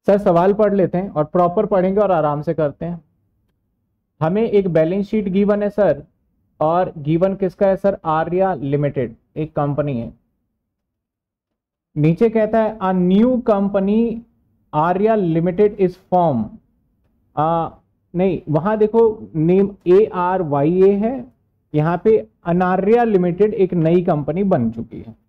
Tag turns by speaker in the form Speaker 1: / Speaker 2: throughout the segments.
Speaker 1: Sir सवाल पढ़ लेते हैं और प्रॉपर पढ़ेंगे और आराम से करते हैं। हमें एक बैलेंस शीट गिवन है सर, और गिवन किसका है सर? आर्या लिमिटेड एक कंपनी है। नीचे कहता है a new company Arya limited is form. नहीं, वहां देखो नेम ARYA है, यहां पे अनार्या लिमिटेड एक नई कंपनी बन चुकी है।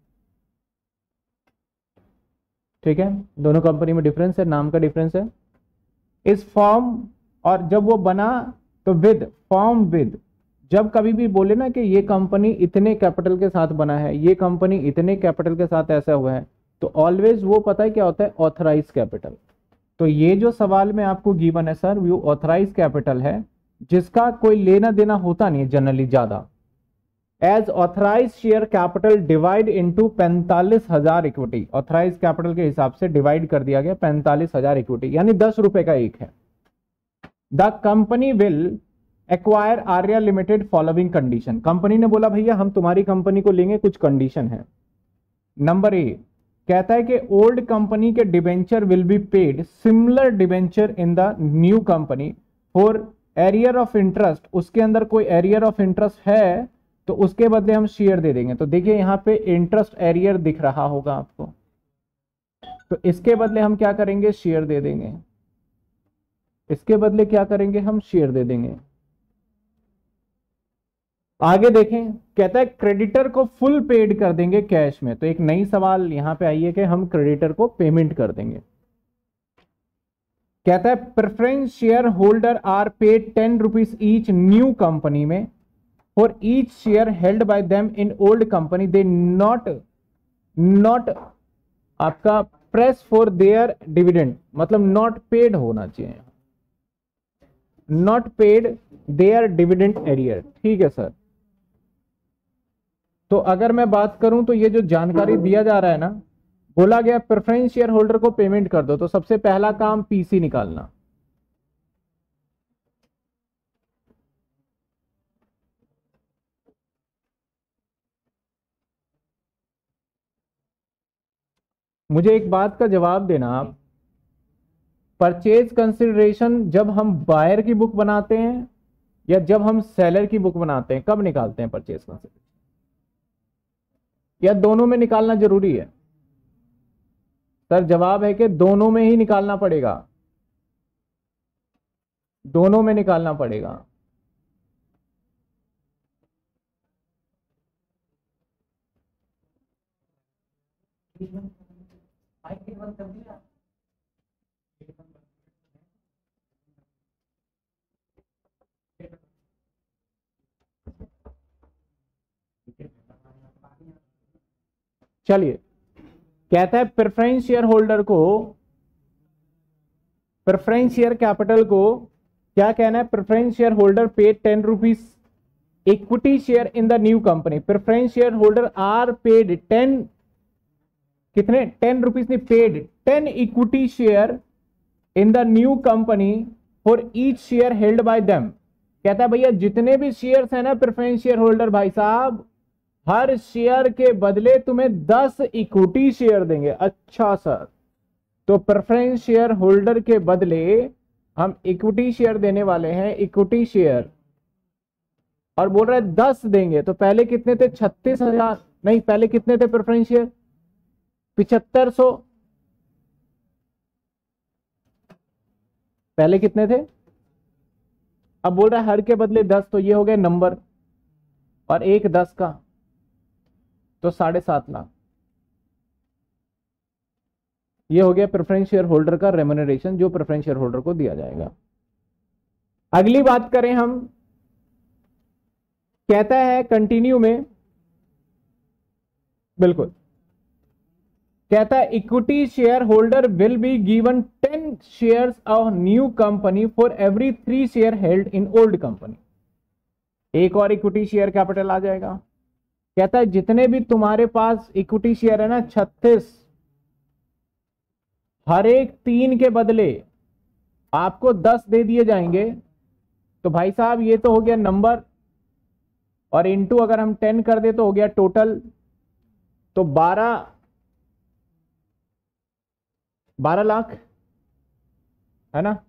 Speaker 1: ठीक है, दोनों कंपनी में डिफरेंस है, नाम का डिफरेंस है। इस फॉर्म, और जब वो बना तो विद, फॉर्म विद, जब कभी भी बोले ना कि ये कंपनी इतने कैपिटल के साथ बना है, ये कंपनी इतने कैपिटल के साथ ऐसा हुआ है, तो ऑलवेज वो पता है क्या होता है? Authorize capital. तो ये जो सवाल में आपको गिवन है सर, वो ऑथराइज कैपिटल है, जिसका कोई लेना देना होता नहीं है जनरली ज्यादा। As authorize share capital divide into 45,000 equity. Authorize capital के हिसाब से डिवाइड कर दिया गया 45,000 इक्विटी, यानी 10 रुपए का एक है। The company will acquire Arya limited following condition. Company ने बोला भैया हम तुम्हारी कंपनी को लेंगे, कुछ कंडीशन है। नंबर ए कहता है कि ओल्ड कंपनी के debenture will be paid similar debenture in the new company for arrear of interest. उसके अंदर कोई एरियर ऑफ इंटरेस्ट है तो उसके बदले हम शेयर दे देंगे। तो देखिए यहां पे इंटरेस्ट एरियर दिख रहा होगा आपको, तो इसके बदले हम क्या करेंगे? शेयर दे देंगे। इसके बदले क्या करेंगे? हम शेयर दे देंगे। आगे देखें, कहता है क्रेडिटर को फुल पेड कर देंगे कैश में। तो एक नई सवाल यहां पे आई है कि हम क्रेडिटर को पेमेंट कर देंगे। कहता है preference share holder are paid 10 rupees each new company में for each share held by them in old company. They not आपका प्रेस फॉर देयर डिविडेंड, मतलब नॉट पेड होना चाहिए, not paid their dividend arrear. ठीक है sir. तो अगर मैं बात करूं तो ये जो जानकारी दिया जा रहा है ना, बोला गया प्रेफरेंस शेयर होल्डर को पेमेंट कर दो, तो सबसे पहला काम पीसी निकालना। मुझे एक बात का जवाब देना आप, परचेज कंसिडरेशन जब हम बायर की बुक बनाते हैं या जब हम सेलर की बुक बनाते हैं, कब निकालते हैं परचेज कंसिडरेशन? या दोनों में निकालना जरूरी है? सर जवाब है कि दोनों में ही निकालना पड़ेगा, दोनों में निकालना पड़ेगा। चलिए, कहता है प्रेफरेंस शेयर होल्डर को, प्रेफरेंस शेयर कैपिटल को क्या कहना है? प्रेफरेंस शेयर होल्डर पे 10 rupees equity share in the new company. Preference share holder are paid 10, कितने? 10 रुपीज नहीं, paid 10 equity share in the new company for each share held by them. कहता है भैया जितने भी शेयर्स है ना प्रेफरेंस शेयर होल्डर भाई साहब, हर शेयर के बदले तुम्हें 10 इक्विटी शेयर देंगे। अच्छा सर, तो प्रेफरेंस शेयर होल्डर के बदले हम इक्विटी शेयर देने वाले हैं, इक्विटी शेयर, और बोल रहे हैं 10 देंगे। तो पहले कितने थे? 36,000, नहीं पहले कितने थे प्रेफरेंस शेयर? 7500। पहले कितने थे? अब बोल रहा है हर के बदले 10, तो ये हो गए नंबर, और एक 10 का तो 7.5 लाख। ये हो गया प्रेफरेंस शेयर होल्डर का रेम्युनरेशन जो प्रेफरेंस शेयर होल्डर को दिया जाएगा। अगली बात करें हम, कहता है कंटिन्यू में, बिल्कुल, कहता है equity share holder will be given 10 shares of new company for every 3 share held in old company. एक और इक्विटी शेयर कैपिटल आ जाएगा। कहता है जितने भी तुम्हारे पास इक्विटी शेयर है ना 36, हर एक 3 के बदले आपको 10 दे दिए जाएंगे। तो भाई साहब ये तो हो गया नंबर, और इनटू अगर हम 10 कर दे तो हो गया टोटल, तो 12 लाख। है ना,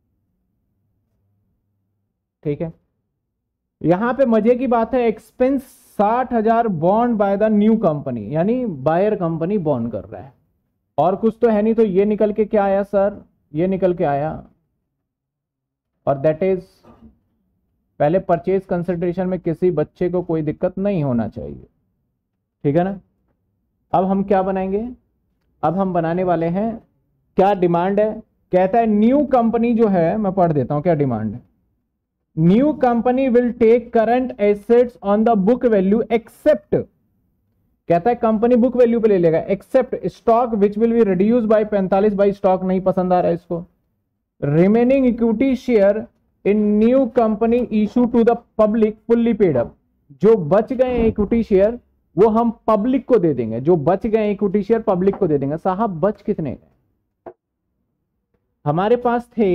Speaker 1: ठीक है। यहां पे मजे की बात है, एक्सपेंस 60,000 बॉन्ड बाय द न्यू कंपनी, यानी बायर कंपनी बॉन्ड कर रहा है, और कुछ तो है नहीं, तो ये निकल के क्या आया सर, ये निकल के आया, और दैट इज, पहले परचेज कंसिडरेशन में किसी बच्चे को कोई दिक्कत नहीं होना चाहिए, ठीक है ना। अब हम क्या बनाएंगे, अब हम बनाने वाले हैं, क्या डिमांड है, कहता है न्यू कंपनी जो है, मैं पढ़ देता हूं क्या डिमांड है। New company will take current assets on the book value except, कहता है कंपनी बुक वैल्यू पे ले लेगा, except stock which will be reduce by 45, by stock नहीं पसंद आ रहा है इसको, remaining equity share in new company issue to the public fully paid up, जो बच गए इक्विटी शेयर वो हम पब्लिक को दे देंगे, जो बच गए इक्विटी शेयर पब्लिक को दे देंगे। साहब बच कितने गए, हमारे पास थे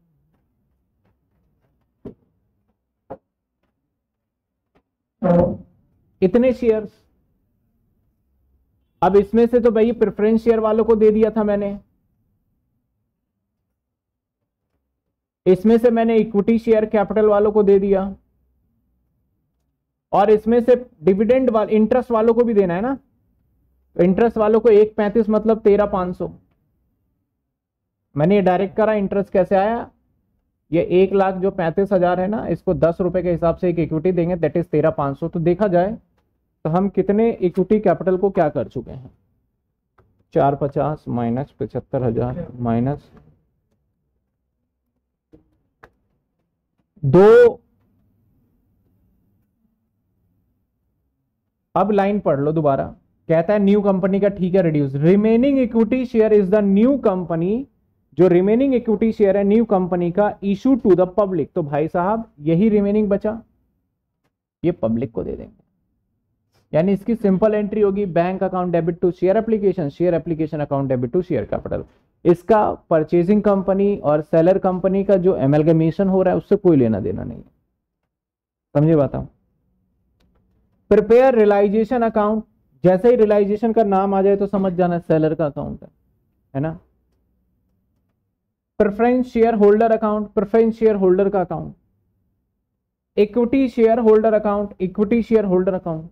Speaker 1: इतने शेयर्स, अब इसमें से तो भाई प्रेफरेंस शेयर वालों को दे दिया था मैंने, इसमें से मैंने इक्विटी शेयर कैपिटल वालों को दे दिया, और इसमें से डिविडेंड वाले इंटरेस्ट वालों को भी देना है ना, तो इंटरेस्ट वालों को 1.35 मतलब 13,500, मैंने ये डायरेक्ट करा, इंटरेस्ट कैसे आया, ये 1,00,000 जो 35,000 है ना, इसको 10 रुपए के हिसाब से एक इक्विटी देंगे, दैट इज 13,500। तो देखा जाए तो हम कितने इक्विटी कैपिटल को क्या कर चुके हैं, 450 माइनस 75,000 माइनस 2, अब लाइन पढ़ लो दोबारा, कहता है न्यू कंपनी का, ठीक है, reduce remaining equity share is the new company, जो रिमेनिंग इक्विटी शेयर है न्यू कंपनी का इशू टू द पब्लिक, तो भाई साहब यही रिमेनिंग बचा, ये पब्लिक को दे देंगे, यानी इसकी सिंपल एंट्री होगी bank account debit to share application, share application account debit to share capital. इसका परचेजिंग कंपनी और सेलर कंपनी का जो एमलगमेशन हो रहा है उससे कोई लेना देना नहीं, समझे बात आप। प्रिपेयर रियलाइजेशन अकाउंट, जैसे ही रियलाइजेशन का नाम आ जाए तो समझ जाना सेलर का अकाउंट है ना। Preference share holder account, preference share holder का account, equity share holder account, equity share holder account,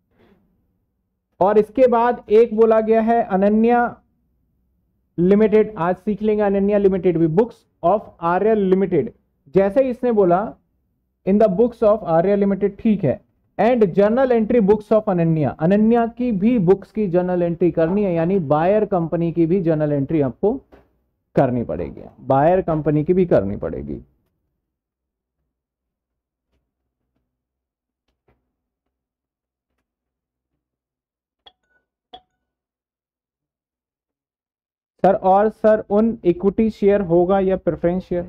Speaker 1: और इसके बाद एक बोला गया है अनन्या लिमिटेड, आज सीख लेंगे अनन्या लिमिटेड भी, बुक्स ऑफ आर्य लिमिटेड, जैसे इसने बोला in the books of Arya limited, ठीक है, and journal entry books of Ananya, Ananya की भी बुक्स की जर्नल एंट्री करनी है, यानी बायर कंपनी की भी जर्नल एंट्री आपको करनी पड़ेगी, बायर कंपनी की भी करनी पड़ेगी। सर और सर उन इक्विटी शेयर होगा या प्रेफरेंस शेयर,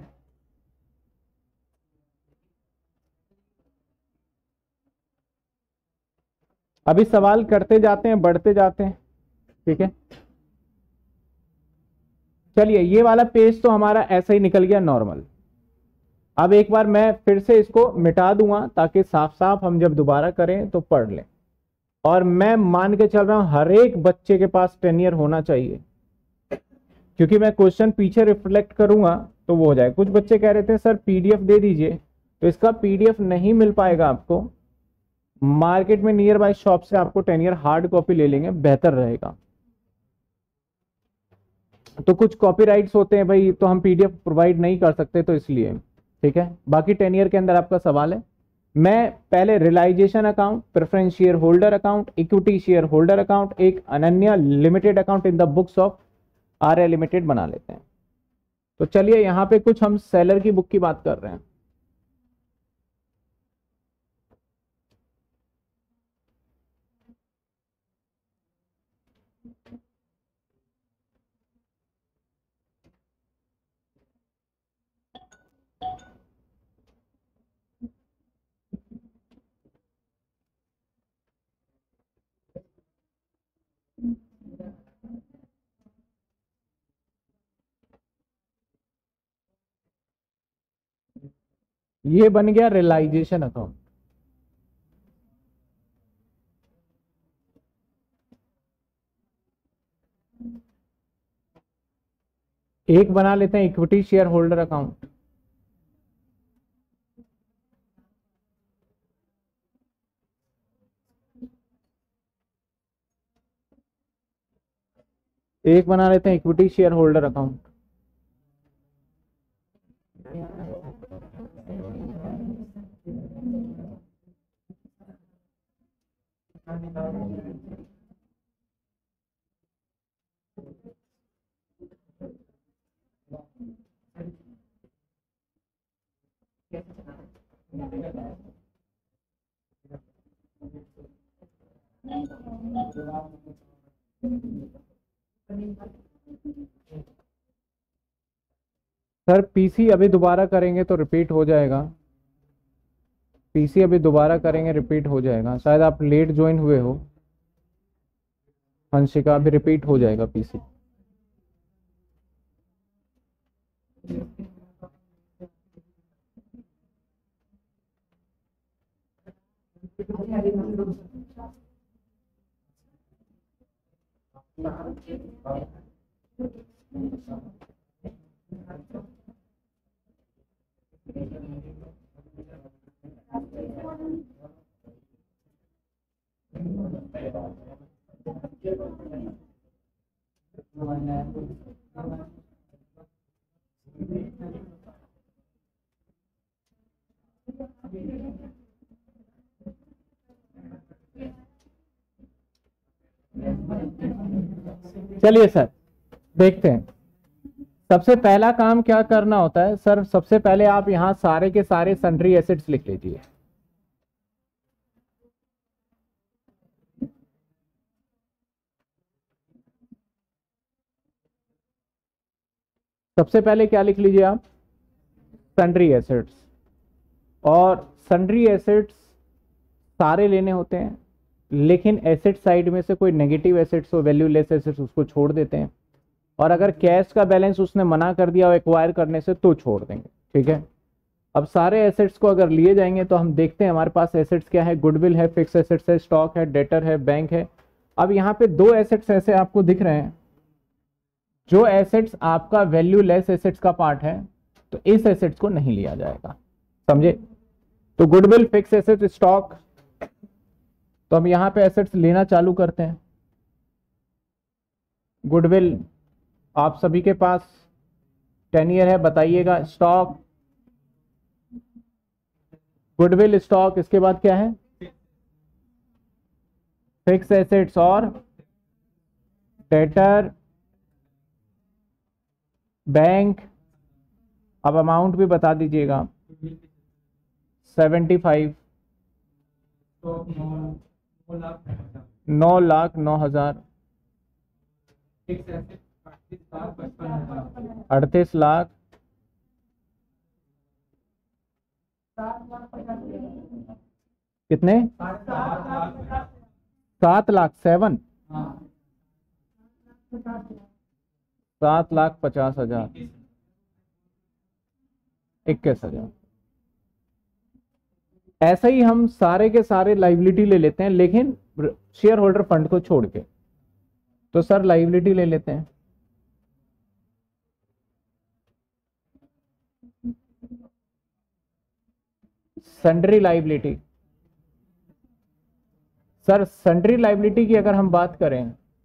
Speaker 1: अभी सवाल करते जाते हैं बढ़ते जाते हैं, ठीक है। चलिए ये वाला पेज तो हमारा ऐसा ही निकल गया नॉर्मल, अब एक बार मैं फिर से इसको मिटा दूंगा ताकि साफ साफ हम जब दोबारा करें तो पढ़ लें, और मैं मान के चल रहा हूं हर एक बच्चे के पास 10 ईयर होना चाहिए, क्योंकि मैं क्वेश्चन पीछे रिफ्लेक्ट करूंगा तो वो हो जाए। कुछ बच्चे कह रहे थे सर पीडीएफ दे दीजिए, तो इसका पीडीएफ नहीं मिल पाएगा आपको, मार्केट में नियर बाय शॉप से आपको 10 ईयर हार्ड कॉपी ले लेंगे, बेहतर रहेगा। तो कुछ कॉपीराइट्स होते हैं भाई, तो हम पीडीएफ प्रोवाइड नहीं कर सकते, तो इसलिए, ठीक है। बाकी 10 ईयर के अंदर आपका सवाल है, मैं पहले realisation account, preference share holder account, equity share holder account, एक Ananya limited account in the books of Arya limited बना लेते हैं। तो चलिए यहां पे कुछ हम सेलर की बुक की बात कर रहे हैं, ये बन गया रियलाइजेशन अकाउंट। एक बना लेते हैं इक्विटी शेयर होल्डर अकाउंट। एक बना लेते हैं equity share holder account. Sir PC अभी दोबारा करेंगे तो रिपीट हो जाएगा। पीसी अभी दोबारा करेंगे रिपीट हो जाएगा, शायद आप लेट ज्वाइन हुए हो। हंसिका अभी रिपीट हो जाएगा पीसी। चलिए सर देखते हैं। सबसे पहला काम क्या करना होता है सर, सबसे पहले आप यहां सारे के सारे सन्ड्री एसेट्स लिख लीजिए। सबसे पहले क्या लिख लीजिए आप, सन्ड्री एसेट्स। और सन्ड्री एसेट्स सारे लेने होते हैं, लेकिन एसेट साइड में से कोई नेगेटिव एसेट्स हो, वैल्यू लेस एसेट्स, उसको छोड़ देते हैं। और अगर कैश का बैलेंस उसने मना कर दिया हो एक्वायर करने से तो छोड़ देंगे। ठीक है, अब सारे एसेट्स को अगर लिए जाएंगे तो हम देखते हैं हमारे पास एसेट्स क्या है। गुडविल है, फिक्स एसेट्स है, स्टॉक है, डेटर है, बैंक है। अब यहाँ पे दो एसेट्स ऐसे आपको दिख रहे हैं, जो एसेट्स आपका वैल्यू लेस एसेट्स का पार्ट है, तो इस एसेट्स को नहीं लिया जाएगा। समझे? तो गुडविल, फिक्स एसेट, स्टॉक, तो हम यहां पे एसेट्स लेना चालू करते हैं। गुडविल आप सभी के पास 10 ईयर है, बताइएगा। स्टॉक, गुडविल, स्टॉक, इसके बाद क्या है, फिक्स एसेट्स और डेटर, बैंक। अब अमाउंट भी बता दीजिएगा। 75, 9,09,000, 38,00,000, कितने, 7,00,000, 7,50,000, 21,000। ऐसा ही हम सारे के सारे लाइबिलिटी ले लेते हैं, लेकिन शेयर होल्डर फंड को छोड़ के। तो सर लाइबिलिटी ले लेते हैं। Sundry liability, sir sundry liability की अगर हम बात करें,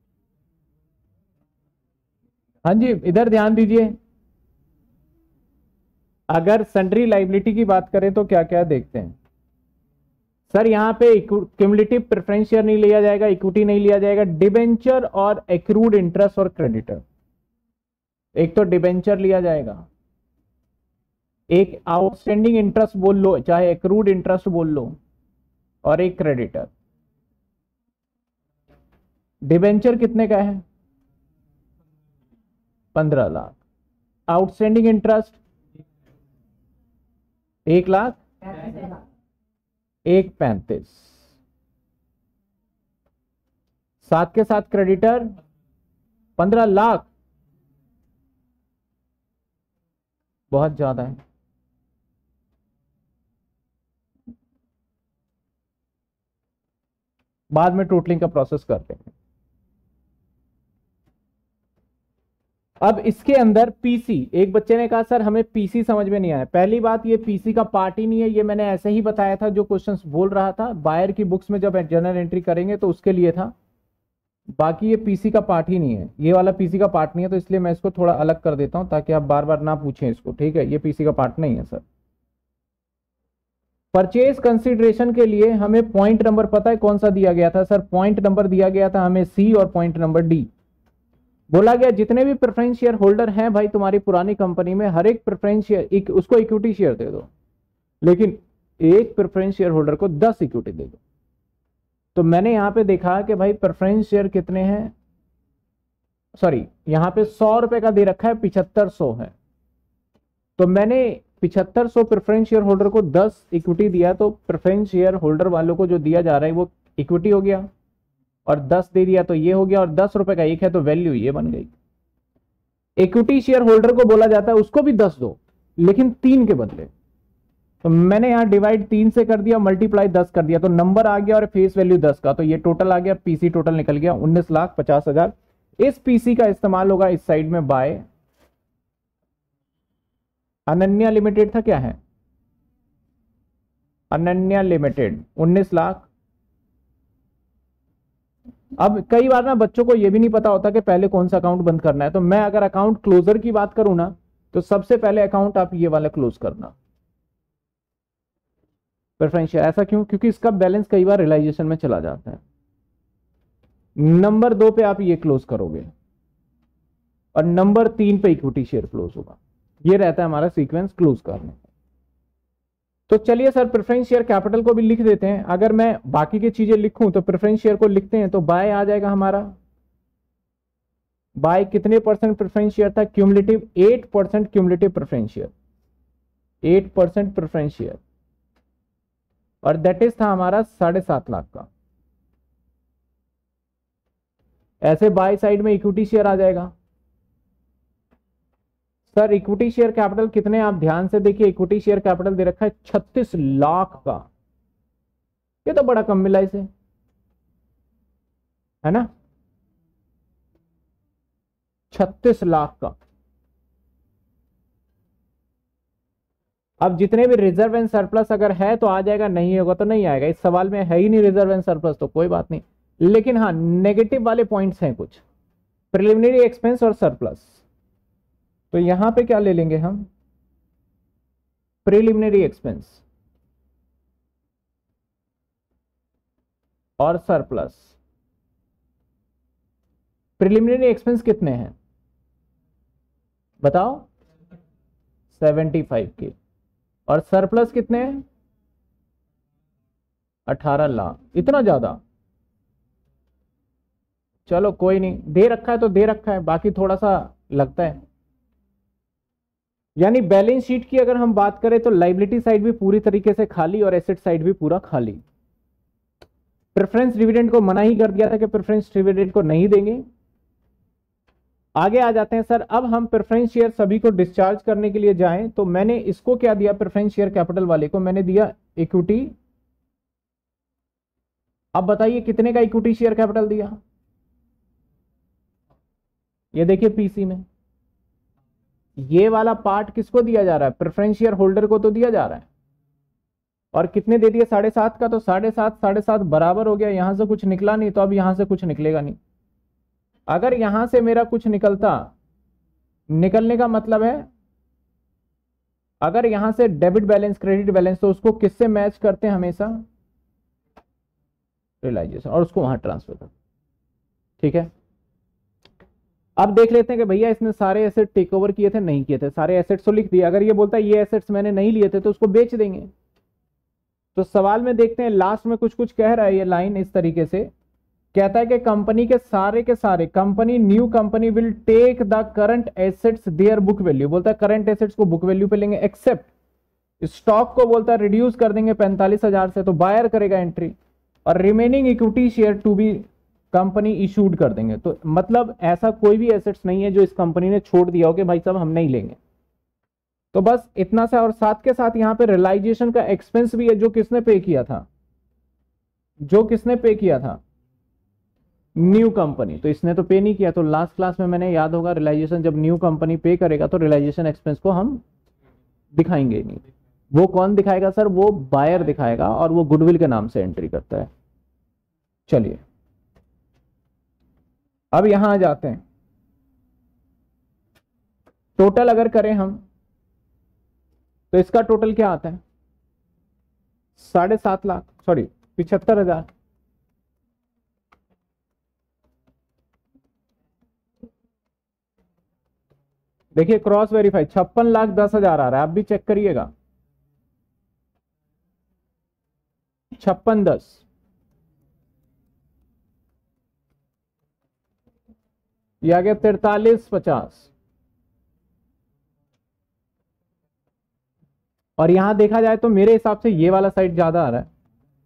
Speaker 1: हाँ जी इधर ध्यान दीजिए। अगर सन्ड्री लाइबिलिटी की बात करें तो क्या क्या देखते हैं सर, यहाँ पे क्यूमुलेटिव प्रेफरेंस शेयर नहीं लिया जाएगा, इक्विटी नहीं लिया जाएगा, डिबेंचर और एक्रूड इंटरेस्ट और क्रेडिटर। एक तो डिबेंचर लिया जाएगा, एक आउटस्टैंडिंग इंटरेस्ट बोल लो, चाहे एक्रूड इंटरेस्ट बोल लो, और एक क्रेडिटर। डिबेंचर कितने का है, 15,00,000। Outstanding interest 1,00,000, 1,35,000। साथ के साथ क्रेडिटर 15,00,000, बहुत ज्यादा है। बाद में टोटलिंग का प्रोसेस करते हैं। अब इसके अंदर पीसी, एक बच्चे ने कहा सर हमें पीसी समझ में नहीं आया। पहली बात, ये पीसी का पार्ट ही नहीं है, ये मैंने ऐसे ही बताया था जो क्वेश्चंस बोल रहा था बायर की बुक्स में, जब जर्नल एंट्री करेंगे तो उसके लिए था। बाकी ये पीसी का पार्ट ही नहीं है, ये वाला पीसी का पार्ट नहीं है, तो इसलिए मैं इसको थोड़ा अलग कर देता हूं ताकि आप बार बार ना पूछें इसको, ठीक है। ये पीसी का पार्ट नहीं है सर। परचेज कंसिडरेशन के लिए हमें पॉइंट नंबर पता है कौन सा दिया गया था सर? पॉइंट नंबर दिया गया था हमें सी और पॉइंट नंबर डी। बोला गया जितने भी प्रेफरेंस शेयर होल्डर हैं भाई तुम्हारी पुरानी कंपनी में, हर एक प्रेफरेंस शेयर उसको इक्विटी शेयर दे दो, लेकिन एक प्रेफरेंस शेयर होल्डर को 10 इक्विटी दे दो। तो मैंने यहां पे देखा कि भाई प्रेफरेंस शेयर कितने हैं, सॉरी यहां पे 100 रुपए का दे रखा है, 7500 है। तो मैंने 7500 प्रेफरेंस शेयर होल्डर को 10 इक्विटी दिया, तो प्रेफरेंस शेयर होल्डर वालों को जो दिया जा रहा है वो इक्विटी हो गया, और 10 दे दिया तो ये हो गया, और 10 रुपए का एक है तो वैल्यू ये बन गई। इक्विटी शेयर होल्डर को बोला जाता है उसको भी 10 दो, लेकिन 3 के बदले। तो मैंने यहां डिवाइड 3 से कर दिया, मल्टीप्लाई 10 कर दिया, तो नंबर आ गया और फेस वैल्यू 10 का, तो ये टोटल आ गया, पीसी टोटल निकल गया 19,50,000। इस पीसी का इस्तेमाल होगा इस साइड में बाय अनन्या लिमिटेड था, क्या है अनन्या लिमिटेड 19 लाख। अब कई बार ना बच्चों को यह भी नहीं पता होता कि पहले कौन सा अकाउंट बंद करना है, तो मैं अगर अकाउंट क्लोजर की बात करूं ना, तो सबसे पहले अकाउंट आप ये वाला क्लोज करना प्रेफरेंशियल। ऐसा क्यों? क्योंकि इसका बैलेंस कई बार रियलाइजेशन में चला जाता है। नंबर 2 पे आप ये क्लोज करोगे, और नंबर 3 पे इक्विटी शेयर क्लोज होगा। ये रहता है हमारा सीक्वेंस क्लोज करने। तो चलिए सर प्रेफरेंस शेयर कैपिटल को भी लिख देते हैं। अगर मैं बाकी की चीजें लिखूं तो प्रेफरेंस शेयर को लिखते हैं, तो बाय आ जाएगा हमारा, बाय कितने परसेंट प्रेफरेंस शेयर था? Cumulative 8% cumulative preference share, 8% preference share, और दैट इज था हमारा 7.5 लाख का। ऐसे बाय साइड में इक्विटी शेयर आ जाएगा। सर इक्विटी शेयर कैपिटल कितने? आप ध्यान से देखिए, इक्विटी शेयर कैपिटल दे रखा है 36 लाख का। ये तो बड़ा कम मिला इसे, है ना, 36 लाख का। अब जितने भी रिजर्व एंड सरप्लस अगर है तो आ जाएगा, नहीं होगा तो नहीं आएगा। इस सवाल में है ही नहीं रिजर्व एंड सरप्लस, तो कोई बात नहीं। लेकिन हाँ नेगेटिव वाले पॉइंट्स हैं कुछ, प्रिलिमिनरी एक्सपेंस और सरप्लस। तो यहां पे क्या ले लेंगे हम? प्रिलिमिनरी एक्सपेंस और सरप्लस। प्रिलिमिनरी एक्सपेंस कितने हैं बताओ? 75 के। और सरप्लस कितने हैं? 18 लाख। इतना ज्यादा? चलो कोई नहीं, दे रखा है तो दे रखा है, बाकी थोड़ा सा लगता है। यानी बैलेंस शीट की अगर हम बात करें तो लाइबिलिटी साइड भी पूरी तरीके से खाली और एसेट साइड भी पूरा खाली। प्रेफरेंस डिविडेंड को मना ही कर दिया था कि प्रेफरेंस डिविडेंड को नहीं देंगे। आगे आ जाते हैं सर, अब हम प्रेफरेंस शेयर सभी को डिस्चार्ज करने के लिए जाएं, तो मैंने इसको क्या दिया? प्रेफरेंस शेयर कैपिटल वाले को मैंने दिया इक्विटी। अब बताइए कितने का इक्विटी शेयर कैपिटल दिया? ये देखिए पीसी में ये वाला पार्ट किसको दिया जा रहा है? प्रेफरेंस शेयर होल्डर को तो दिया जा रहा है। और कितने दे दिए? 7.5 का, तो 7.5 बराबर हो गया। यहां से कुछ निकला नहीं, तो अब यहां से कुछ निकलेगा नहीं। अगर यहां से मेरा कुछ निकलता, निकलने का मतलब है अगर यहां से डेबिट बैलेंस क्रेडिट बैलेंस, तो उसको किससे मैच करते हैं हमेशा? रियलाइजेशन, और उसको वहां ट्रांसफर कर। ठीक है, अब देख लेते हैं कि भैया इसने सारे एसेट टेक ओवर किए थे नहीं किए थे। सारे एसेट्स तो लिख दिए। अगर ये बोलता है ये एसेट्स मैंने नहीं लिए थे तो उसको बेच देंगे। तो सवाल में देखते हैं लास्ट में कुछ कुछ कह रहा है, ये लाइन इस तरीके से कहता है कि कंपनी के सारे company new company will take the current assets their book value. बोलता है करंट एसेट्स को बुक वैल्यू पे लेंगे, एक्सेप्ट स्टॉक को बोलता है रिड्यूस कर देंगे 45,000 से, तो बायर करेगा एंट्री, और remaining equity share to be company issued कर देंगे। तो मतलब ऐसा कोई भी एसेट्स नहीं है जो इस कंपनी ने छोड़ दिया हो कि भाई साहब हम नहीं लेंगे। तो बस इतना सा, और साथ के साथ यहां पे रियलाइजेशन का एक्सपेंस भी है जो किसने पे किया था? जो किसने पे किया था? न्यू कंपनी, तो इसने तो पे नहीं किया, तो लास्ट क्लास में मैंने, याद होगा, रियलाइजेशन जब न्यू कंपनी पे करेगा तो रियलाइजेशन एक्सपेंस को हम दिखाएंगे ही नहीं। वो कौन दिखाएगा सर? वो बायर दिखाएगा, और वो गुडविल के नाम से एंट्री करता है। चलिए अब यहां आ जाते हैं। टोटल अगर करें हम तो इसका टोटल क्या आता है? 7.5 लाख, सॉरी 75,000। देखिए क्रॉस वेरीफाई 56,10,000 आ रहा है, आप भी चेक करिएगा। 56,10, ये आ गया 43,50। और यहां देखा जाए तो मेरे हिसाब से ये वाला साइड ज्यादा आ रहा है,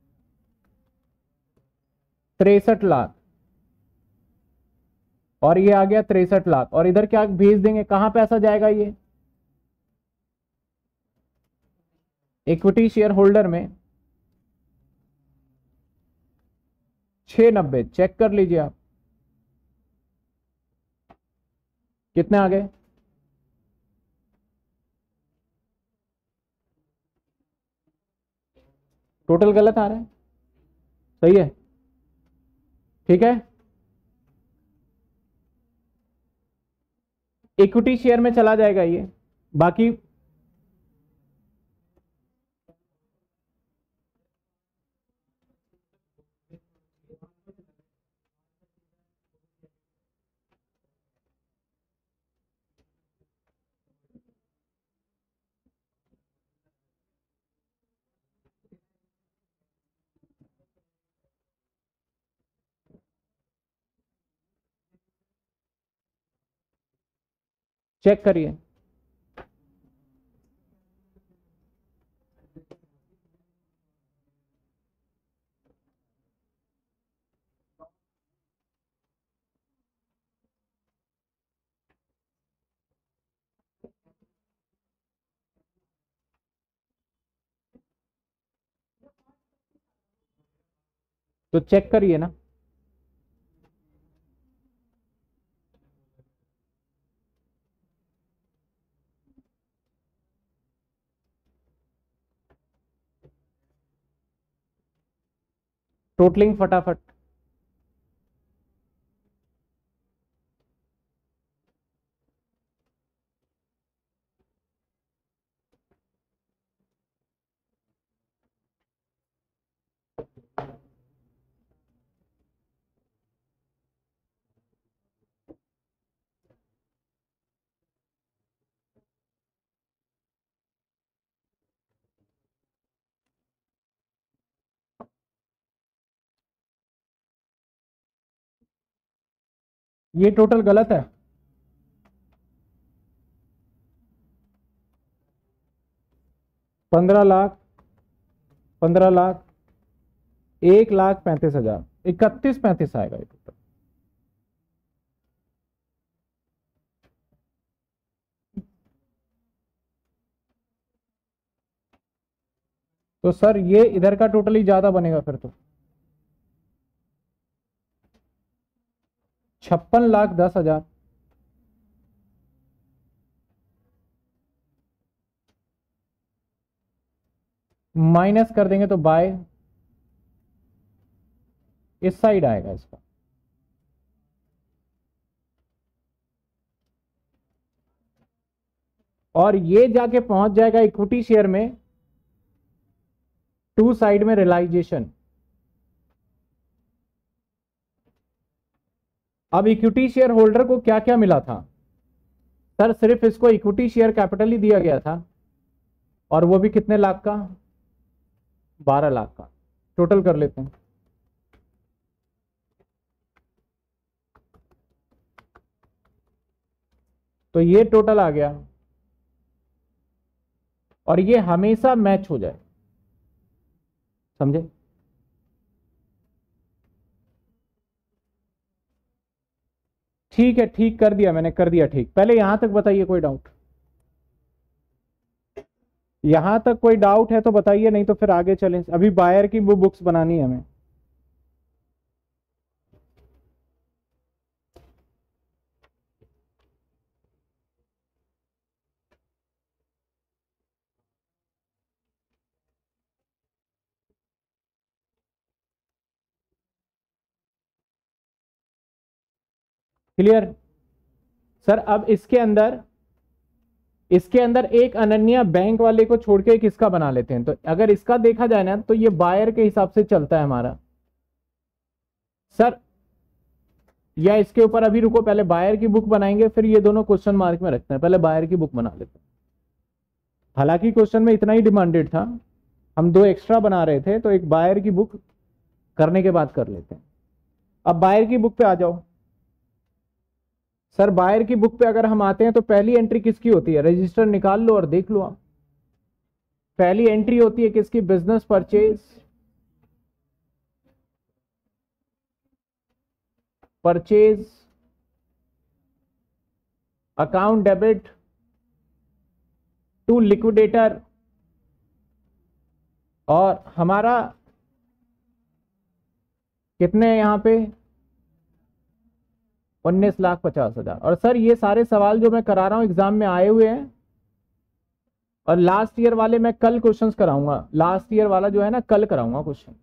Speaker 1: 63 लाख। और ये आ गया 63 लाख, और इधर क्या भेज देंगे, कहां पैसा जाएगा? ये इक्विटी शेयर होल्डर में 690, चेक कर लीजिए आप कितने आ गए। टोटल गलत आ रहा है, सही है, ठीक है। इक्विटी शेयर में चला जाएगा ये, बाकी चेक करिए। तो चेक करिए ना, टोटलिंग फटाफट। ये टोटल गलत है, 15 लाख, 15 लाख, 1,35,000, 31-35 आएगा ये टोटल। तो सर ये इधर का टोटल ही ज्यादा बनेगा फिर तो, 56,10,000 माइनस कर देंगे तो बाय इस साइड आएगा इसका। और ये जाके पहुंच जाएगा इक्विटी शेयर में, टू साइड में रियलाइजेशन। अब इक्विटी शेयर होल्डर को क्या क्या मिला था सर? सिर्फ इसको इक्विटी शेयर कैपिटल ही दिया गया था, और वो भी कितने लाख का? 12 लाख का। टोटल कर लेते हैं। तो ये टोटल आ गया, और ये हमेशा मैच हो जाए, समझे? ठीक है, ठीक कर दिया मैंने, कर दिया ठीक। पहले यहां तक बताइए, कोई डाउट? यहां तक कोई डाउट है तो बताइए, नहीं तो फिर आगे चलें। अभी बायर की वो बुक्स बनानी है हमें। Clear sir. अब इसके अंदर एक अनन्या बैंक वाले को छोड़ के किसका बना लेते हैं। तो अगर इसका देखा जाए ना तो ये बायर के हिसाब से चलता है हमारा सर, या इसके ऊपर अभी रुको, पहले बायर की बुक बनाएंगे फिर ये दोनों क्वेश्चन मार्क में रखते हैं, पहले बायर की बुक बना लेते हैं। हालांकि क्वेश्चन में इतना ही डिमांडेड था, हम दो एक्स्ट्रा बना रहे थे, तो एक बायर की बुक करने के बाद कर लेते हैं। अब बायर की बुक पे आ जाओ सर। बायर की बुक पे अगर हम आते हैं तो पहली एंट्री किसकी होती है, रजिस्टर निकाल लो और देख लो आप। पहली एंट्री होती है किसकी, business purchase account debit to liquidator, और हमारा कितने हैं यहां पे 19,50,000। और सर ये सारे सवाल जो मैं करा रहा हूं एग्जाम में आए हुए हैं, और लास्ट ईयर वाले मैं कल क्वेश्चंस कराऊंगा, लास्ट ईयर वाला जो है ना कल कराऊंगा क्वेश्चन।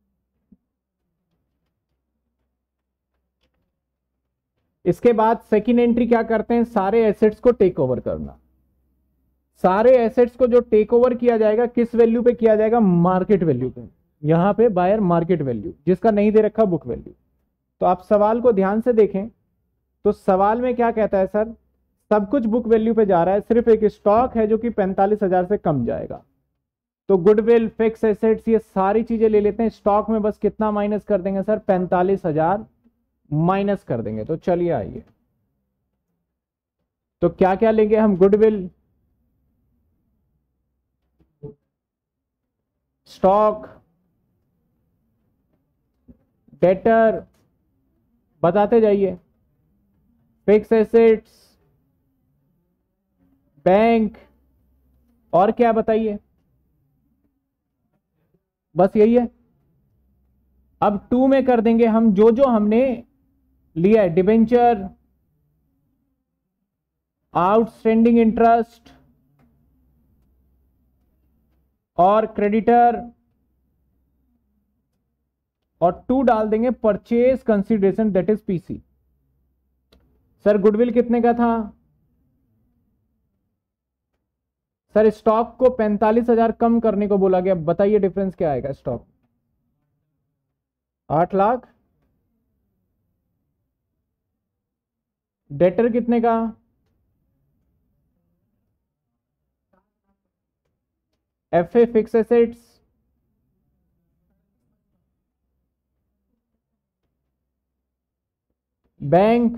Speaker 1: इसके बाद सेकंड एंट्री क्या करते हैं, सारे एसेट्स को टेक ओवर करना। सारे एसेट्स को जो टेक ओवर किया जाएगा किस वैल्यू पे किया जाएगा, मार्केट वैल्यू पे। यहां पे बायर मार्केट वैल्यू, जिसका नहीं दे रखा बुक वैल्यू। तो आप सवाल को ध्यान से देखें तो सवाल में क्या कहता है सर, सब कुछ बुक वैल्यू पे जा रहा है, सिर्फ एक स्टॉक है जो कि 45,000 से कम जाएगा। तो गुडविल फिक्स एसेट्स ये सारी चीजें ले लेते हैं, स्टॉक में बस कितना माइनस कर देंगे सर, 45,000 माइनस कर देंगे। तो चलिए आइए, तो क्या क्या लेंगे हम, गुडविल, स्टॉक, डेटर, बताते जाइए, फिक्स एसेट्स, बैंक, और क्या बताइए, बस यही है। अब 2 में कर देंगे हम जो जो हमने लिया है, डिबेंचर, आउटस्टैंडिंग इंटरेस्ट और क्रेडिटर, और 2 डाल देंगे purchase consideration that is PC. Sir goodwill कितने का था सर, स्टॉक को 45,000 कम करने को बोला गया, बताइए डिफरेंस क्या आएगा, स्टॉक 8 लाख, डेटर कितने का, FA fix assets, bank,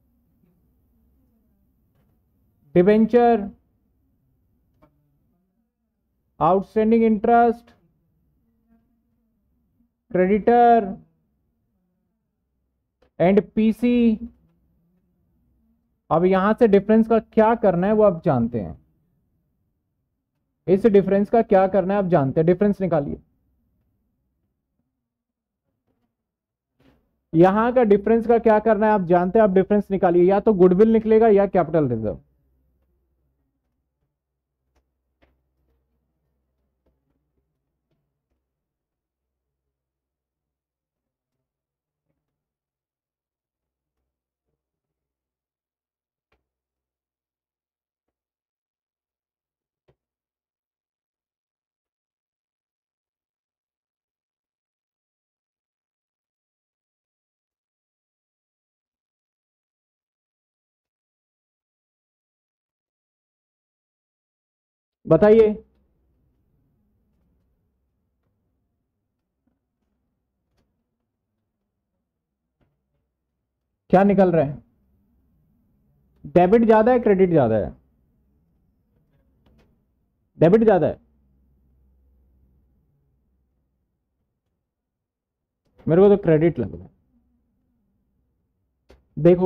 Speaker 1: debenture, outstanding interest, creditor and PC. अब यहां से डिफरेंस का क्या करना है वो आप जानते हैं, इस डिफरेंस का क्या करना है आप जानते हैं, डिफरेंस निकालिए। यहां का डिफरेंस का क्या करना है आप जानते हैं, आप डिफरेंस निकालिए, या तो गुडविल निकलेगा या कैपिटल रिजर्व। बताइए क्या निकल रहा है, डेबिट ज्यादा है क्रेडिट ज्यादा है, डेबिट ज्यादा है, मेरे को तो क्रेडिट लग रहा है। देखो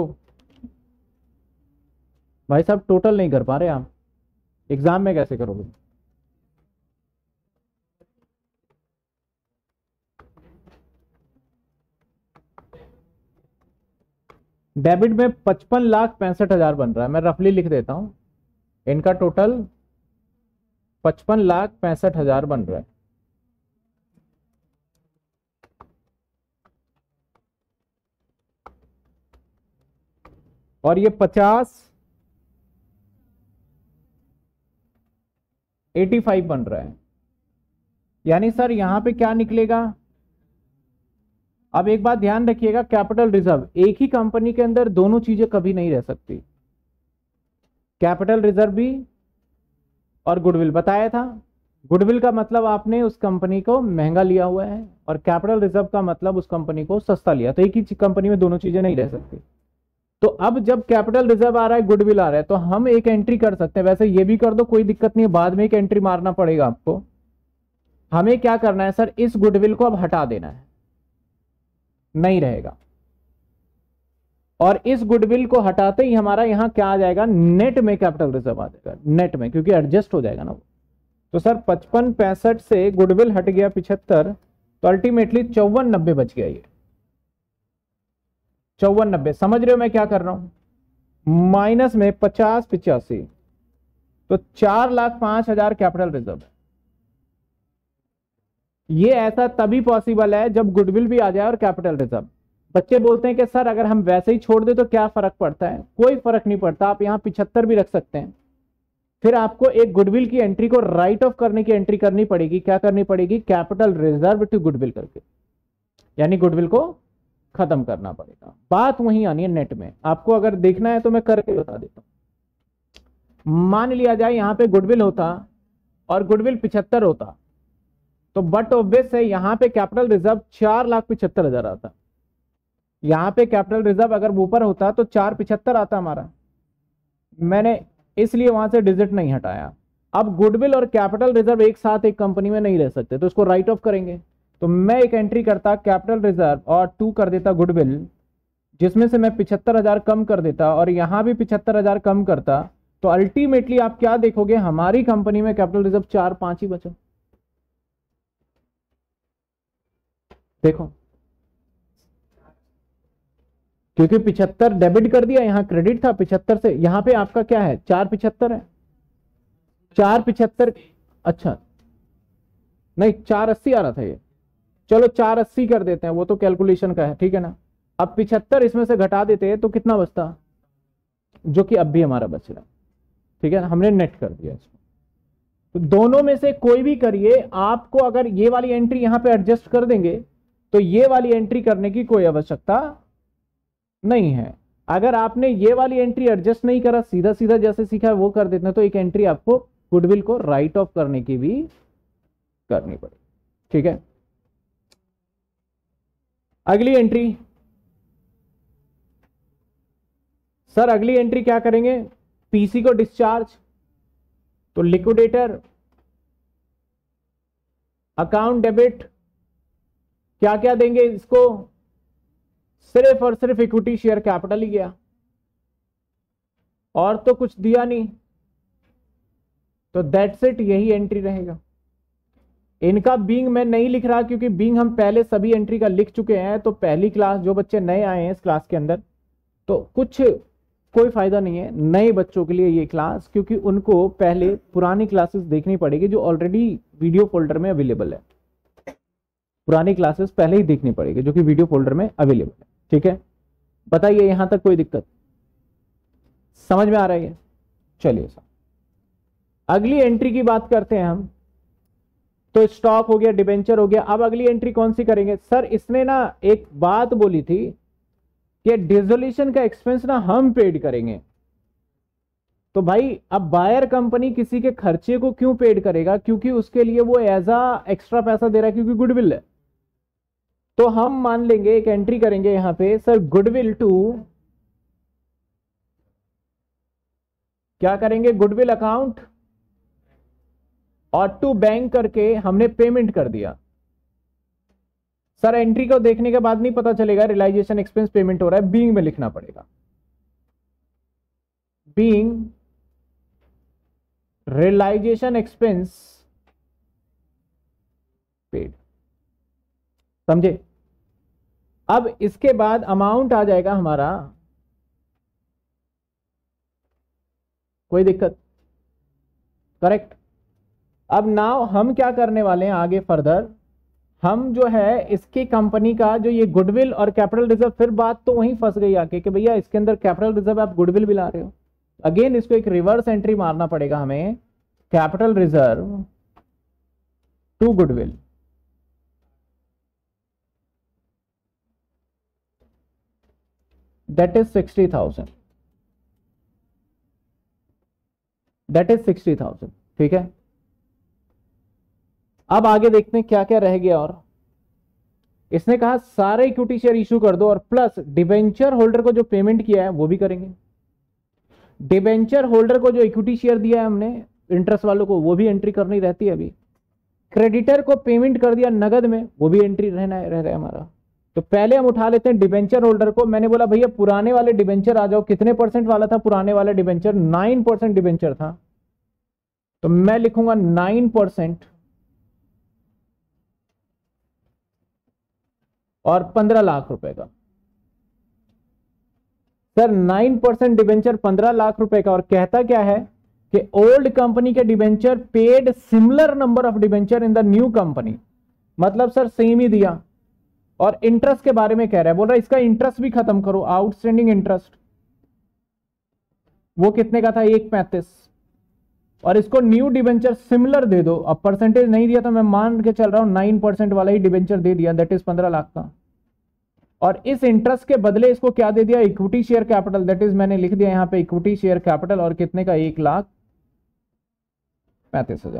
Speaker 1: भाई साहब टोटल नहीं कर पा रहे आप, एग्जाम में कैसे करोगे, डेबिट में 55,65,000 बन रहा है, मैं रफली लिख देता हूं, इनका टोटल 55,65,000 बन रहा है। और ये 50 85 बन रहा है। यानी सर यहां पे क्या निकलेगा? अब एक बात ध्यान रखिएगा, कैपिटल रिजर्व, एक ही कंपनी के अंदर दोनों चीजें कभी नहीं रह सकती। कैपिटल रिजर्व भी और गुडविल बताया था। गुडविल का मतलब आपने उस कंपनी को महंगा लिया हुआ है, और कैपिटल रिजर्व का मतलब उस कंपनी को सस्ता लिया। तो एक ही कंपनी में दोनों चीजें नहीं रह सकती। तो अब जब कैपिटल रिजर्व आ रहा है, गुडविल आ रहा है, तो हम एक एंट्री कर सकते हैं। वैसे ये भी कर दो, कोई दिक्कत नहीं है, बाद में एक एंट्री मारना पड़ेगा आपको। हमें क्या करना है सर, इस गुडविल को अब हटा देना है, नहीं रहेगा। और इस गुडविल को हटाते ही हमारा यहां क्या आ जाएगा, नेट में कैपिटल रिजर्व आ जाएगा, नेट में, क्योंकि एडजस्ट हो जाएगा ना वो। तो सर 55 65 से गुडविल हट गया 75, तो अल्टीमेटली 5490 बच गया। ये 5490, समझ रहे हो मैं क्या कर रहा हूं? माइनस में 50 85, तो 4,05,000 कैपिटल रिजर्व है। ये ऐसा तभी पॉसिबल है जब गुडविल भी आ जाए और कैपिटल रिजर्व। बच्चे बोलते हैं कि सर अगर हम वैसे ही छोड़ दे तो क्या फर्क पड़ता है? कोई फर्क नहीं पड़ता, आप यहां 75 भी रख सकते हैं। फिर आपको एक गुडविल की एंट्री को राइट ऑफ करने की एंट्री करनी पड़ेगी। क्या करनी पड़ेगी? कैपिटल रिजर्व टू गुडविल करके, यानी गुडविल को खत्म करना पड़ेगा। बात वहीं आनी है नेट में। आपको अगर देखना है तो मैं करके बता देता हूं। मान लिया जाए यहां पे गुडविल होता और गुडविल 75 होता, तो बट ऑब्वियस है यहां पे कैपिटल रिजर्व 4,75,000 आता। यहां पे कैपिटल रिजर्व अगर ऊपर होता तो 475 आता हमारा। मैंने इसलिए वहां से डिजिट नहीं हटाया। अब गुडविल और कैपिटल रिजर्व एक साथ एक कंपनी में नहीं रह सकते, तो इसको राइट ऑफ करेंगे। तो मैं एक एंट्री करता कैपिटल रिजर्व और 2 कर देता गुडविल, जिसमें से मैं 75,000 कम कर देता और यहां भी 75,000 कम करता। तो अल्टीमेटली आप क्या देखोगे, हमारी कंपनी में कैपिटल रिजर्व 4-5 ही बचा। देखो, क्योंकि 75 डेबिट कर दिया, यहां क्रेडिट था 75 से, यहां पे आपका क्या है, 475 है। 475, अच्छा नहीं 480 आ रहा था ये, चलो 480 कर देते हैं, वो तो कैलकुलेशन का है, ठीक है ना। अब 75 इसमें से घटा देते हैं तो कितना बचता, जो कि अब भी हमारा बच रहा है, ठीक है ना, हमने नेट कर दिया इसको। तो दोनों में से कोई भी करिए, आपको अगर ये वाली एंट्री यहां पे एडजस्ट कर देंगे तो ये वाली एंट्री करने की कोई आवश्यकता नहीं है। अगर आपने ये वाली एंट्री एडजस्ट नहीं करा, सीधा सीधा जैसे सीखा है वो कर देते हैं, तो एक एंट्री आपको गुडविल को राइट ऑफ करने की भी करनी पड़ेगी, ठीक है। अगली एंट्री, सर अगली एंट्री क्या करेंगे, पीसी को डिस्चार्ज, तो लिक्विडेटर अकाउंट डेबिट, क्या क्या देंगे इसको, सिर्फ और सिर्फ इक्विटी शेयर कैपिटल ही गया, और तो कुछ दिया नहीं। तो दैट्स इट, यही एंट्री रहेगा। इनका बीइंग मैं नहीं लिख रहा, क्योंकि बीइंग हम पहले सभी एंट्री का लिख चुके हैं। तो पहली क्लास, जो बच्चे नए आए हैं इस क्लास के अंदर, तो कोई फायदा नहीं है नए बच्चों के लिए ये क्लास, क्योंकि उनको पहले पुरानी क्लासेस देखनी पड़ेगी जो ऑलरेडी वीडियो फोल्डर में अवेलेबल है। पुरानी क्लासेस पहले ही देखनी पड़ेगी जो कि वीडियो फोल्डर में अवेलेबल है, ठीक है। बताइए यहां तक कोई दिक्कत, समझ में आ रहा है? चलिए सर अगली एंट्री की बात करते हैं हम। तो स्टॉक हो गया, डिबेंचर हो गया। अब अगली एंट्री कौन सी करेंगे सर, इसने ना एक बात बोली थी कि डिसोल्यूशन का एक्सपेंस ना हम पेड करेंगे। तो भाई अब बायर कंपनी किसी के खर्चे को क्यों पेड करेगा, क्योंकि उसके लिए वो एज आ एक्स्ट्रा पैसा दे रहा है, क्योंकि गुडविल है। तो हम मान लेंगे, एक एंट्री करेंगे यहां पे, सर गुडविल टू, क्या करेंगे, गुडविल अकाउंट और टू बैंक करके हमने पेमेंट कर दिया। सर एंट्री को देखने के बाद नहीं पता चलेगा रियलाइजेशन एक्सपेंस पेमेंट हो रहा है, बीइंग में लिखना पड़ेगा, बीइंग रियलाइजेशन एक्सपेंस पेड, समझे। अब इसके बाद अमाउंट आ जाएगा हमारा, कोई दिक्कत, करेक्ट। अब नाउ हम क्या करने वाले हैं आगे फर्दर, हम जो है इसकी कंपनी का जो ये गुडविल और कैपिटल रिजर्व, फिर बात तो वहीं फंस गई आके कि भैया इसके अंदर कैपिटल रिजर्व आप गुडविल भी ला रहे हो। अगेन इसको एक रिवर्स एंट्री मारना पड़ेगा हमें, capital reserve to goodwill. That is 60,000, that is 60,000। ठीक है, अब आगे देखते हैं क्या क्या रह गया। और इसने कहा सारे इक्विटी शेयर इशू कर दो और प्लस डिबेंचर होल्डर को जो पेमेंट किया है वो भी करेंगे। डिबेंचर होल्डर को जो इक्विटी शेयर दिया है हमने इंटरेस्ट वालों को, वो भी एंट्री करनी रहती है। अभी क्रेडिटर को पेमेंट कर दिया नगद में, वो भी एंट्री रह रहा है हमारा। तो पहले हम उठा लेते हैं डिबेंचर होल्डर को। मैंने बोला भैया पुराने वाले डिबेंचर आ जाओ। कितने परसेंट वाला था पुराने वाला डिबेंचर? 9% डिबेंचर था, तो मैं लिखूंगा 9% और 15 लाख रुपए का। सर 9% डिबेंचर 15 लाख रुपए का, और कहता क्या है कि ओल्ड कंपनी के debenture paid similar number of debenture in the new company. मतलब सर सेम ही दिया। और इंटरेस्ट के बारे में कह रहा है, बोल रहा है इसका इंटरेस्ट भी खत्म करो, आउटस्टैंडिंग इंटरेस्ट वो कितने का था? 1.35, और इसको न्यू डिबेंचर सिमिलर दे दो। अब परसेंटेज नहीं दिया तो मैं मान के चल रहा हूं 9% वाला ही डिबेंचर दे दिया, दैट इज 15 लाख का। और इस इंटरेस्ट के बदले इसको क्या दे दिया? Equity share capital, that is मैंने लिख दिया यहां पे इक्विटी शेयर कैपिटल, और कितने का? 1,35,000।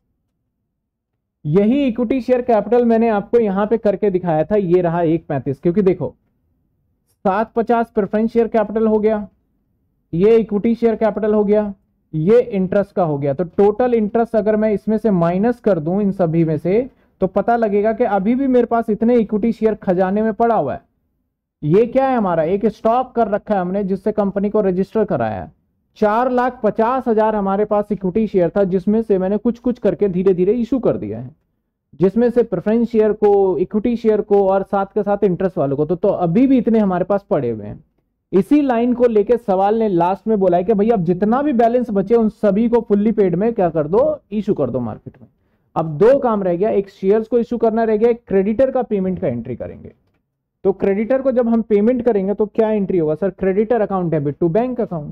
Speaker 1: यही इक्विटी शेयर कैपिटल मैंने आपको यहां पे करके दिखाया था, ये रहा 1.35। क्योंकि देखो 750 प्रेफरेंस शेयर कैपिटल हो गया, ये इक्विटी शेयर कैपिटल हो गया, ये इंटरेस्ट का हो गया। तो टोटल इंटरेस्ट अगर मैं इसमें से माइनस कर दूं इन सभी में से, तो पता लगेगा कि अभी भी मेरे पास इतने इक्विटी शेयर खजाने में पड़ा हुआ है। ये क्या है? हमारा एक स्टॉक कर रखा है हमने, जिससे कंपनी को रजिस्टर कराया है। 4,50,000 हमारे पास इक्विटी शेयर था, जिसमें से मैंने कुछ कुछ करके धीरे धीरे इशू कर दिया है, जिसमें से प्रेफरेंस शेयर को, इक्विटी शेयर को, और साथ के साथ इंटरेस्ट वालों को। तो अभी भी इतने हमारे पास पड़े हुए हैं। इसी लाइन को लेके सवाल ने लास्ट में बोला है कि भैया अब जितना भी बैलेंस बचे उन सभी को फुल्ली पेड में क्या कर दो? इशू कर दो मार्केट में। अब दो काम रह गया, एक शेयर्स को इशू करना रह गया, एक क्रेडिटर का पेमेंट का एंट्री करेंगे। तो क्रेडिटर को जब हम पेमेंट करेंगे तो क्या एंट्री होगा sir? Creditor account debit to bank account,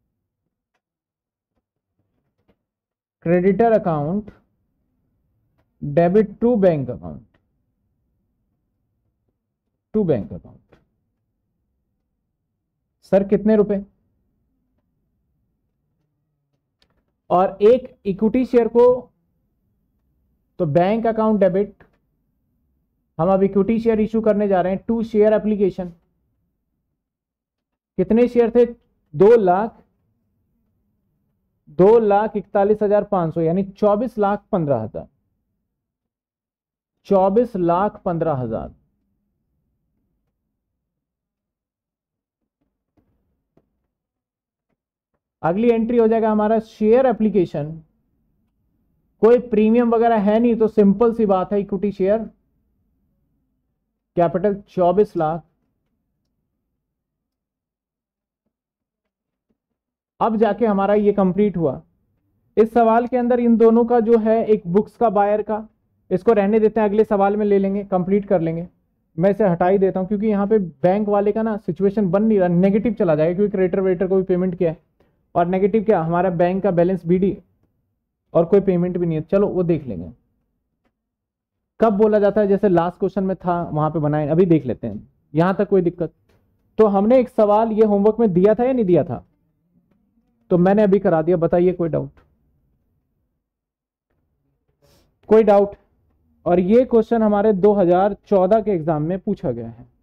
Speaker 1: creditor account debit to bank account, to bank account. Sir कितने रुपए? और एक इक्विटी शेयर को, तो बैंक अकाउंट डेबिट, हम अब इक्विटी शेयर इशू करने जा रहे हैं, टू शेयर एप्लीकेशन। कितने शेयर थे? 2,41,500, यानी 24,15,000, 24,15,000। अगली एंट्री हो जाएगा हमारा शेयर एप्लीकेशन। कोई प्रीमियम वगैरह है नहीं, तो सिंपल सी बात है, इक्विटी शेयर कैपिटल 24 लाख। अब जाके हमारा ये कंप्लीट हुआ। इस सवाल के अंदर इन दोनों का जो है, एक बुक्स का बायर का, इसको रहने देते हैं, अगले सवाल में ले लेंगे, कंप्लीट कर लेंगे। मैं इसे हटा ही देता हूं, क्योंकि यहाँ पे बैंक वाले का ना सिचुएशन बन नहीं रहा, नेगेटिव चला जाएगा, क्योंकि क्रेडिटर वेटर को भी पेमेंट किया है, और नेगेटिव क्या? हमारा बैंक का बैलेंस बीडी, और कोई पेमेंट भी नहीं है। चलो वो देख लेंगे कब बोला जाता है, जैसे लास्ट क्वेश्चन में था वहां पे बनाए, अभी देख लेते हैं। यहां तक कोई दिक्कत? तो हमने एक सवाल ये होमवर्क में दिया था या नहीं दिया था? तो मैंने अभी करा दिया, बताइए कोई डाउट? कोई डाउट? और ये क्वेश्चन हमारे 2014 के एग्जाम में पूछा गया है।